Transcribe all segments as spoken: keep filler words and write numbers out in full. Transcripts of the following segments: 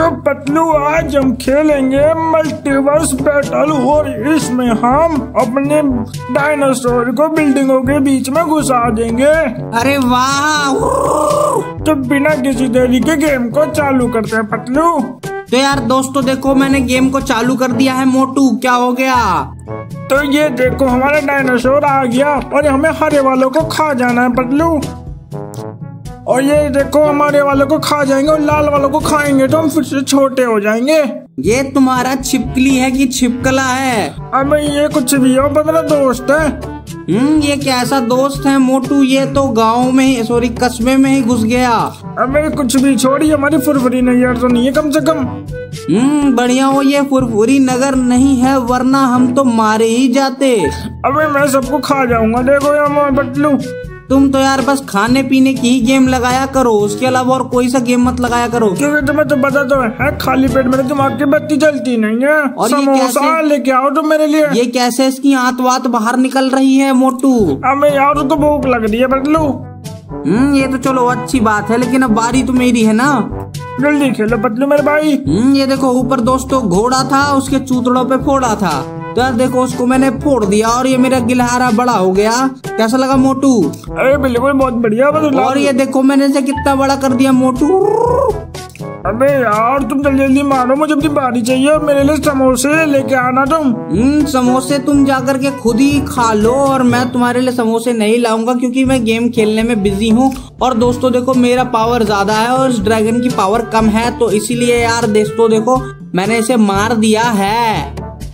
तो पतलू आज हम खेलेंगे मल्टीवर्स बैटल और इसमें हम अपने डायनासोर को बिल्डिंगों के बीच में घुसा देंगे। अरे वाह! तो बिना किसी देरी के गेम को चालू करते हैं पतलू। तो यार दोस्तों देखो मैंने गेम को चालू कर दिया है। मोटू क्या हो गया? तो ये देखो हमारा डायनासोर आ गया और हमें हरे वालों को खा जाना है पतलू। और ये देखो हमारे वालों को खा जाएंगे और लाल वालों को खाएंगे तो हम फिर से छोटे हो जाएंगे। ये तुम्हारा छिपकली है कि छिपकला है? अबे ये कुछ भी हो पर मेरा दोस्त है। हम्म ये कैसा दोस्त है मोटू? ये तो गांव में ही सॉरी कस्बे में ही घुस गया। अबे कुछ भी छोड़ी, हमारी फुरफुरी नगर तो नहीं है कम से कम। हम्म बढ़िया हो, ये फुरफुरी नगर नहीं है वरना हम तो मारे ही जाते। अबे मैं सबको खा जाऊंगा। देखो यार बटलू, तुम तो यार बस खाने पीने की ही गेम लगाया करो, उसके अलावा और कोई सा गेम मत लगाया करो। क्योंकि तुम्हें तो पता तो है खाली पेट मेरे दिमाग की बत्ती जलती नहीं है। और समोसा लेके आओ तुम मेरे लिए। ये कैसे इसकी आंत वात बाहर निकल रही है मोटू? अबे यार तो भूख लग रही है बटलू। हम्म ये तो चलो अच्छी बात है, लेकिन अब बारी तो मेरी है ना। जल्दी खेलो पतलू मेरे भाई। हम्म ये देखो ऊपर दोस्तों घोड़ा था, उसके चूतड़ों पे फोड़ा था, तो यार देखो उसको मैंने फोड़ दिया और ये मेरा गिलहारा बड़ा हो गया। कैसा लगा मोटू? अरे बिल्कुल बहुत बढ़िया। और ये देखो मैंने इसे कितना बड़ा कर दिया मोटू। अबे यार तुम जल्दी जल्दी मारो, मुझे अपनी बारी चाहिए और मेरे लिए समोसे लेके आना तुम। हम्म समोसे तुम जाकर के खुद ही खा लो और मैं तुम्हारे लिए समोसे नहीं लाऊंगा क्योंकि मैं गेम खेलने में बिजी हूँ। और दोस्तों देखो मेरा पावर ज्यादा है और इस ड्रैगन की पावर कम है, तो इसीलिए यार दोस्तों देखो मैंने इसे मार दिया है।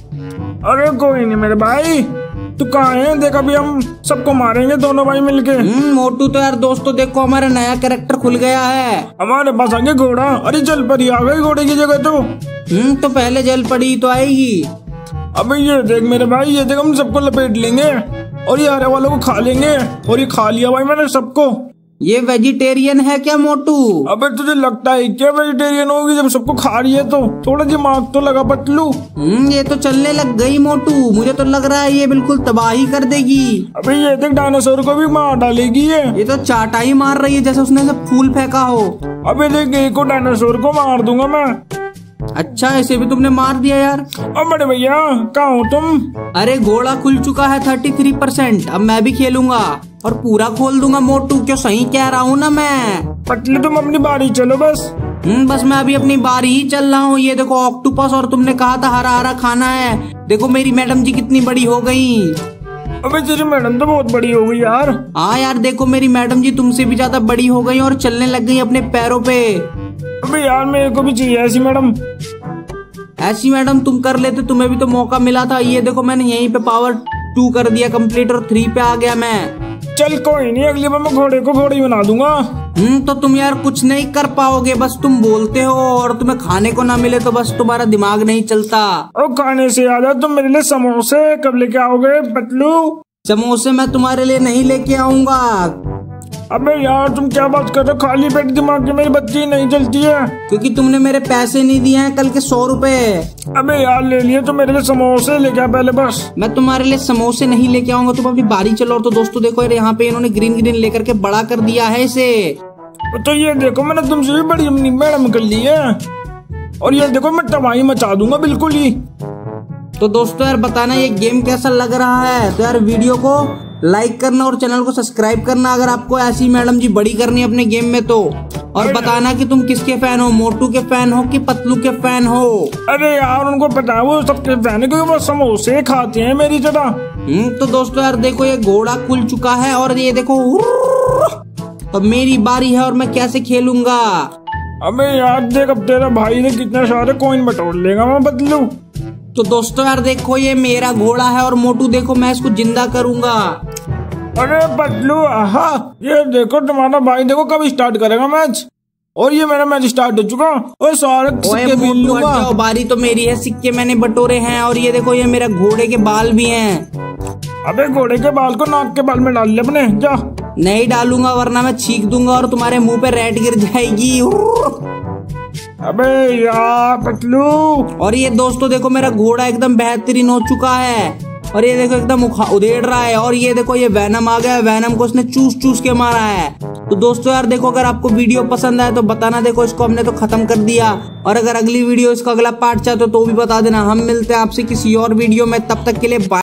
अरे कोई नहीं मेरे भाई, तू कहाँ है? देख अभी हम सबको मारेंगे दोनों भाई मिलके। हम्म मोटू तो यार दोस्तों देखो हमारा नया कैरेक्टर खुल गया है। हमारे पास आगे घोड़ा। अरे जल परी आ गई घोड़े की जगह तो। हम्म तो पहले जल पड़ी तो आएगी। अबे ये देख मेरे भाई, ये देख हम सबको लपेट लेंगे और ये हरे वालों को खा लेंगे। और ये खा लिया भाई मैंने सबको। ये वेजिटेरियन है क्या मोटू? अबे तुझे लगता है क्या वेजिटेरियन होगी जब सबको खा रही है? तो थोड़ा दिमाग तो लगा पतलू। हम्म ये तो चलने लग गई मोटू, मुझे तो लग रहा है ये बिल्कुल तबाही कर देगी। अबे ये देख डायनासोर को भी मार डालेगी ये। ये तो चाटाई मार रही है जैसे उसने से फूल फेंका हो। अबे देख एक को डायनासोर को मार दूंगा मैं। अच्छा इसे भी तुमने मार दिया यार। अब बड़े भैया कहाँ हो तुम? अरे घोड़ा खुल चुका है थर्टी थ्री परसेंट, अब मैं भी खेलूंगा और पूरा खोल दूंगा मोटू। क्यों सही कह रहा हूँ ना मैं? पतली तुम अपनी बारी चलो बस। हम्म बस मैं अभी अपनी बारी ही चल रहा हूँ। ये देखो ऑक्टोपस, और तुमने कहा था हरा हरा खाना है। देखो मेरी मैडम जी कितनी बड़ी हो गई। अबे तेरी मैडम तो बहुत बड़ी हो गई यार। हाँ यार देखो मेरी मैडम जी तुमसे भी ज्यादा बड़ी हो गई और चलने लग गई अपने पैरों पे। अबे यार मेरे को भी चाहिए ऐसी मैडम। ऐसी मैडम तुम कर लेते, तुम्हें भी तो मौका मिला था। ये देखो मैंने यहीं पे पावर टू कर दिया कंप्लीट और थ्री पे आ गया मैं। चल कोई नहीं, अगली बार मैं घोड़े को घोड़ी बना दूंगा। हम्म तो तुम यार कुछ नहीं कर पाओगे, बस तुम बोलते हो और तुम्हें खाने को ना मिले तो बस तुम्हारा दिमाग नहीं चलता। और खाने से याद है, तुम मेरे लिए समोसे कब लेके आओगे पतलू? समोसे मैं तुम्हारे लिए नहीं लेके आऊंगा। अबे यार तुम क्या बात कर रहे हो? खाली पेट दिमाग की मेरी बत्ती नहीं चलती है। क्योंकि तुमने मेरे पैसे नहीं दिए हैं कल के सौ रुपए। अबे यार ले लिए तो मेरे लिए समोसे लेके आ पहले बस। मैं तुम्हारे लिए समोसे नहीं लेके आऊंगा, तुम अभी बारी चलो। और तो दोस्तों देखो यार यहाँ पे इन्होंने ग्रीन ग्रीन लेकर के बड़ा कर दिया है इसे। तो ये देखो मैंने तुमसे भी बड़ी मैडम कर ली है और ये देखो मैं तबाही मचा दूंगा बिल्कुल ही। तो दोस्तों यार बताना ये गेम कैसा लग रहा है। तो यार वीडियो को लाइक करना और चैनल को सब्सक्राइब करना अगर आपको ऐसी मैडम जी बड़ी करनी है अपने गेम में तो। और बताना कि तुम किसके फैन हो, मोटू के फैन हो कि पतलू के फैन हो। अरे यार उनको पता है वो सबके फैन है क्योंकि वो समोसे खाते हैं मेरी जगह। हम्म तो दोस्तों यार देखो ये घोड़ा खुल चुका है और ये देखो तो मेरी बारी है और मैं कैसे खेलूंगा। अबे यार देख अब तेरा भाई ने कितने सारे कॉइन बटोर लेगा मैं बदलू। तो दोस्तों यार देखो ये मेरा घोड़ा है और मोटू देखो मैं इसको जिंदा करूंगा। अरे बदलू आहा, ये देखो तुम्हारा भाई देखो कब स्टार्ट करेगा मैच। और ये मेरा मैच स्टार्ट हो चुका और सारे सिक्के भी लूंगा। बारी तो मेरी है, सिक्के मैंने बटोरे हैं। और ये देखो ये मेरा घोड़े के बाल भी हैं। अबे घोड़े के बाल को नाक के बाल में डाल ले अपने जा। नहीं डालूंगा वरना मैं छींक दूंगा और तुम्हारे मुंह पे रेड गिर जाएगी। अबे यार पतलू। और ये दोस्तों देखो मेरा घोड़ा एकदम बेहतरीन हो चुका है और ये देखो एकदम उधेड़ रहा है। और ये देखो ये वैनम आ गया, वैनम को उसने चूस चूस के मारा है। तो दोस्तों यार देखो, अगर आपको वीडियो पसंद आए तो बताना। देखो इसको हमने तो खत्म कर दिया, और अगर अगली वीडियो इसका अगला पार्ट चाहते हो तो भी बता देना। हम मिलते हैं आपसे किसी और वीडियो में, तब तक के लिए बाय।